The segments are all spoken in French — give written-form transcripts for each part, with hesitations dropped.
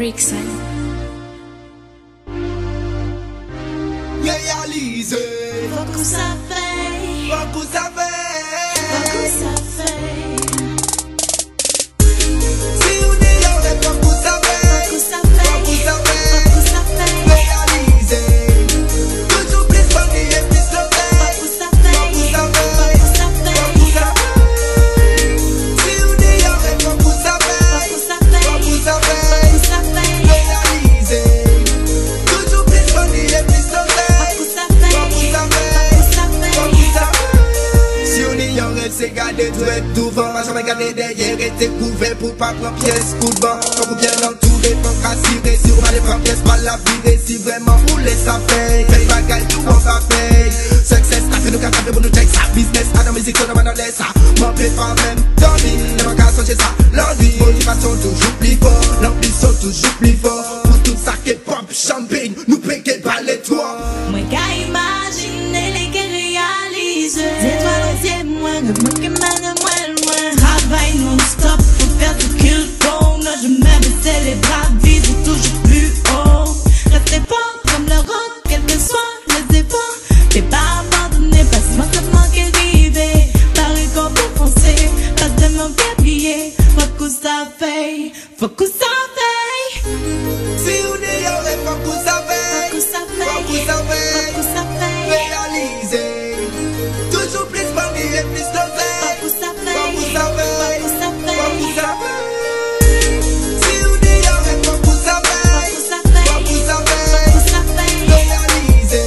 Rickson. Réalisé. Faut que ça fait. Faut que ça fait. Faut que ça fait. Si on est là, faut que ça fait. Faut que ça fait. Faut que ça fait. Faut que ça fait. Réalisé. Toujours plus funny et plus levé. Faut que ça fait. Faut que ça fait. Faut que ça fait. Faut que ça fait. Si on est là, faut que ça fait. Faut que ça fait. Faut que ça fait. Faut que ça fait. Réalisé. Toujours plus funny et plus levé. Faut que ça fait. Faut que ça fait. Faut que ça fait. Faut que ça fait. Si on est young, elle s'est gardée tout et tout vent. Ma jamais gardé derrière et t'es couvert pour pas prendre pièce. Coup de vent, faut qu'on bien entouré, faut qu'assurer. Si on va les prendre pièce, pas la virer. Si vraiment vous laissez ça faire, faites bagaille, tout on va payer. Success, t'as fait nous qu'à taper pour nous check ça. Business, à la musique, on a dans les ça. M'en plaît pas même, dans vie, ne m'en qu'à changer ça. L'envie, motivation toujours plus fort. L'ambition toujours plus fort. Pour tout ça qui est pop, champagne, nous péquez pas les toits. Moi qu'à imaginer les qui réalisent. Étoiles aux yeux, moi que moi loin. Travail non-stop pour faire tout qu'il faut. Non, je m'abaissais les bras, vise toujours plus haut. Restez fort comme le rock, quel que soit les efforts. T'es pas abandonné, pas simplement qu'arriver. Paris qu'on peut foncer, pas de mon pied plié. Faut que ça fait, faut que ça fait. Si on est là, faut que ça fait. Faut que ça fait, Faut que ça fait. faut que ça fait. Réalisé. Toujours plus funny et plus levé. Faut que ça fait, Faut que ça fait. faut que ça fait. Faut que ça fait. Si on est là, faut que ça fait. Faut que ça fait, Faut que ça faut fait. que ça fait. Réalisé.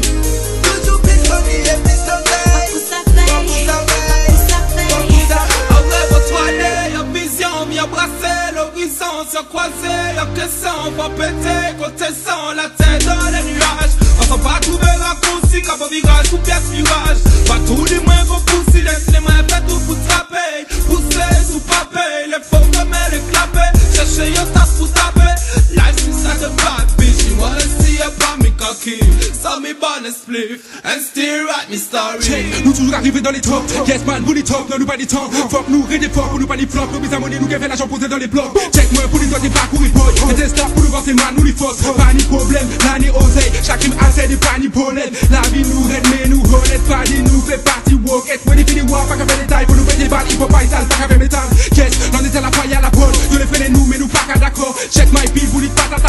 Toujours plus funny et plus levé. Faut que ça fait, Faut que ça fait. faut que ça fait. Faut que ça fait. En rêve soigné, y'a vision, y'a brassé, l'horizon se croisé, y'a que ça, on va péter, côté sans la tête dans les nuages. On va pas trouver raccourci, quand on virage, ou pièce virage. Pas tous les mains vont pousser, laisse les mains fait tout pour trapper. Pousser sous papier, les faux comme les clapper. Chercher un tas pour taper. Life is like a bad bitch, you wanna see a bomb, me cocky. So me born a spliff, and still write me story. Check, nous toujours arrivés dans les tops. Yes man, pour les tops, non nous pas des temps. Faut que nous raider fort pour nous pas les flops. Nous besoin monnaie, nous qui fait l'argent posé dans les blocs. Check moi pour les doigts, t'es pas courir boy. Et t'es stars pour nous voir, c'est man, nous les forces. Pas ni problème, là ni oseille. Chaque crime assez de pas ni pollen. La vie nous raide, mais nous honnête. Pas dit nous fait partie walk. Est-ce que les filles pas qu'à faire des tailles. Pour nous faire des balles, il faut pas étaler, pas qu'à faire métal. Yes, l'on était à la faille à la bonne. Nous les freinez nous, mais nous pas qu'à d'accord. Check my beat, vous dites pas